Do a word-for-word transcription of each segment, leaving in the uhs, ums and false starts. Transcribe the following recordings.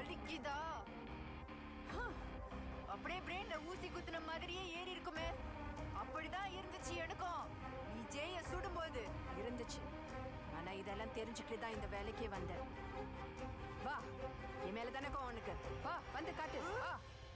வலிக்குதா? அப்படியே பிரெயின்ல ஊசி குத்துன மாதிரியே ஏறி இருக்குமே. அப்படிதான் இருந்துச்சு எனக்கும். நீ ஜெய சுடும்போது இருந்துச்சு. ஆனா இதெல்லாம் தெரிஞ்சுக்கிட்டு தான் இந்த வேலைக்கே வந்தேன். வா, என் மேல தானே கோவம் உனக்கு. வா, வந்து காட்டு. வா.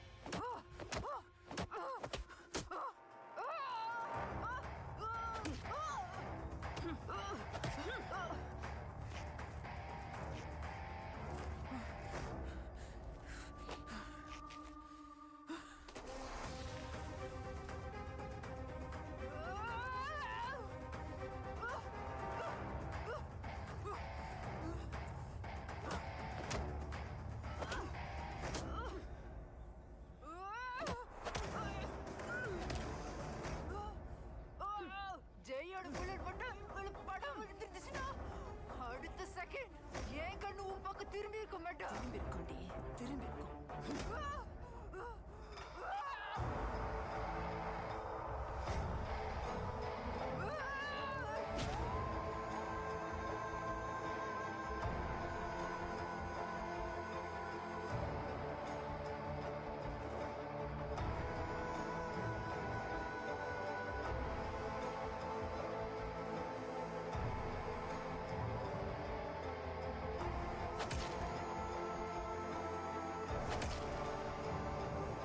ஜெயோட புல்லட் மட்டும் இவளுக்கு படம் விழுந்துருச்சுன்னா அடுத்த செகண்ட் என் கண்ணு உன் பக்கம் திரும்பி இருக்க மாட்டா. திரும்பி இருக்கோண்டி, திரும்பி இருக்கும்.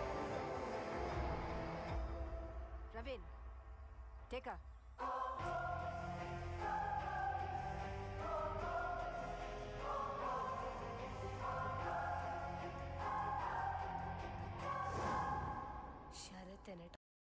Ravin, take her.